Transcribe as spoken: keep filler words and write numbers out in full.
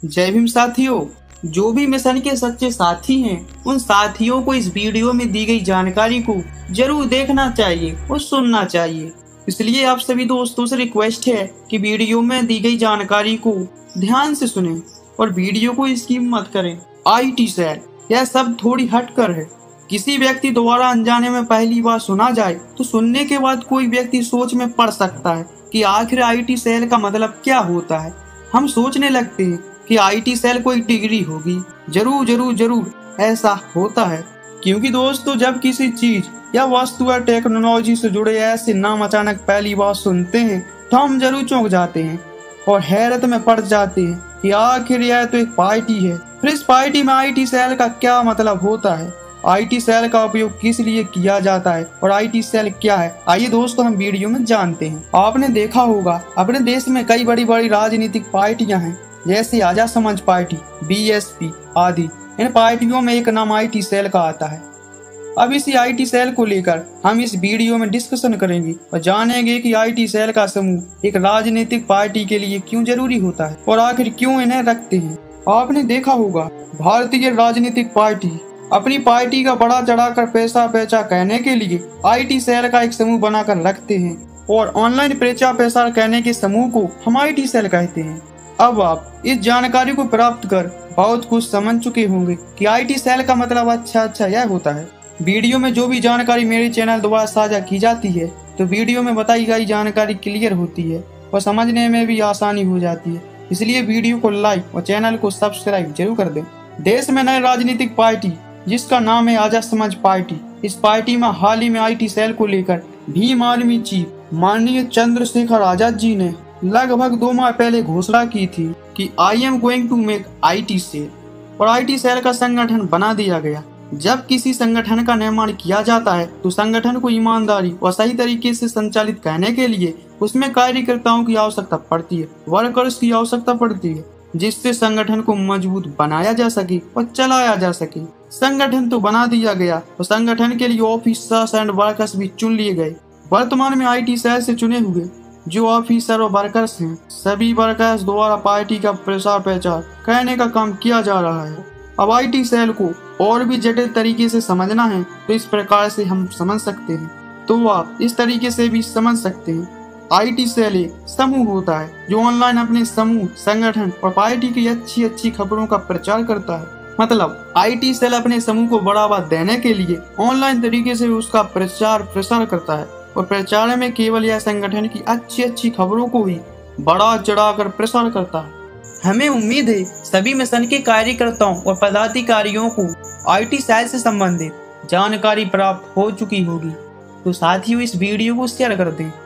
जय भीम साथियों। जो भी मिशन के सच्चे साथी हैं उन साथियों को इस वीडियो में दी गई जानकारी को जरूर देखना चाहिए और सुनना चाहिए। इसलिए आप सभी दोस्तों से रिक्वेस्ट है कि वीडियो में दी गई जानकारी को ध्यान से सुनें और वीडियो को स्किप मत करें। आईटी सेल यह सब थोड़ी हटकर है। किसी व्यक्ति द्वारा अनजाने में पहली बार सुना जाए तो सुनने के बाद कोई व्यक्ति सोच में पड़ सकता है कि आखिर आईटी सेल का मतलब क्या होता है। हम सोचने लगते हैं कि आईटी सेल कोई डिग्री होगी। जरूर जरूर जरूर ऐसा होता है, क्योंकि दोस्तों जब किसी चीज या वस्तु या टेक्नोलॉजी से जुड़े ऐसे नाम अचानक पहली बार सुनते हैं तो हम जरूर चौंक जाते हैं और हैरत में पड़ जाते हैं कि आखिर यह तो एक पार्टी है। फिर इस पार्टी में आईटी सेल का क्या मतलब होता है, आईटी सेल का उपयोग किस लिए किया जाता है और आईटी सेल क्या है, आइए दोस्तों हम वीडियो में जानते हैं। आपने देखा होगा अपने देश में कई बड़ी बड़ी राजनीतिक पार्टियां हैं, जैसे आजाद समाज पार्टी, बीएसपी आदि। इन पार्टियों में एक नाम आईटी सेल का आता है। अब इसी आईटी सेल को लेकर हम इस वीडियो में डिस्कशन करेंगे और जानेंगे कि आईटी सेल का समूह एक राजनीतिक पार्टी के लिए क्यों जरूरी होता है और आखिर क्यों इन्हें रखते हैं। आपने देखा होगा भारतीय राजनीतिक पार्टी अपनी पार्टी का बड़ा चढ़ाकर पैसा पैसा कहने के लिए आईटी सेल का एक समूह बनाकर रखते हैं और ऑनलाइन प्रचार प्रसार कहने के समूह को हम आईटी सेल कहते हैं। अब आप इस जानकारी को प्राप्त कर बहुत कुछ समझ चुके होंगे कि आईटी सेल का मतलब अच्छा अच्छा यह होता है। वीडियो में जो भी जानकारी मेरे चैनल द्वारा साझा की जाती है तो वीडियो में बताई गई जानकारी क्लियर होती है और समझने में भी आसानी हो जाती है। इसलिए वीडियो को लाइक और चैनल को सब्सक्राइब जरूर कर दें। देश में नई राजनीतिक पार्टी जिसका नाम है आजाद समाज पार्टी, इस पार्टी में हाल ही में आईटी सेल को लेकर भीम आर्मी चीफ माननीय चंद्रशेखर आजाद जी ने लगभग दो माह पहले घोषणा की थी कि I am going to make IT cell और आईटी सेल का संगठन बना दिया गया। जब किसी संगठन का निर्माण किया जाता है तो संगठन को ईमानदारी और सही तरीके से संचालित करने के लिए उसमें कार्यकर्ताओं की आवश्यकता पड़ती है, वर्कर्स की आवश्यकता पड़ती है, जिससे संगठन को मजबूत बनाया जा सके और चलाया जा सके। संगठन तो बना दिया गया और संगठन के लिए ऑफिसर्स एंड वर्कर्स भी चुन लिए गए। वर्तमान में आईटी सेल से चुने हुए जो ऑफिसर और वर्कर्स हैं, सभी वर्कर्स द्वारा पार्टी का प्रसार प्रचार करने का काम किया जा रहा है। अब आईटी सेल को और भी जटिल तरीके से समझना है तो इस प्रकार से हम समझ सकते हैं, तो आप इस तरीके से भी समझ सकते हैं। आईटी सेल एक समूह होता है जो ऑनलाइन अपने समूह, संगठन और पार्टी की अच्छी अच्छी खबरों का प्रचार करता है। मतलब आईटी सेल अपने समूह को बढ़ावा देने के लिए ऑनलाइन तरीके से उसका प्रचार प्रसार करता है और प्रचार में केवल यह संगठन की अच्छी अच्छी खबरों को ही बढ़ा चढ़ाकर प्रसार करता है। हमें उम्मीद है सभी मिशन के कार्यकर्ताओं और पदाधिकारियों को आईटी सेल से संबंधित जानकारी प्राप्त हो चुकी होगी। तो साथियों इस वीडियो को शेयर कर दें।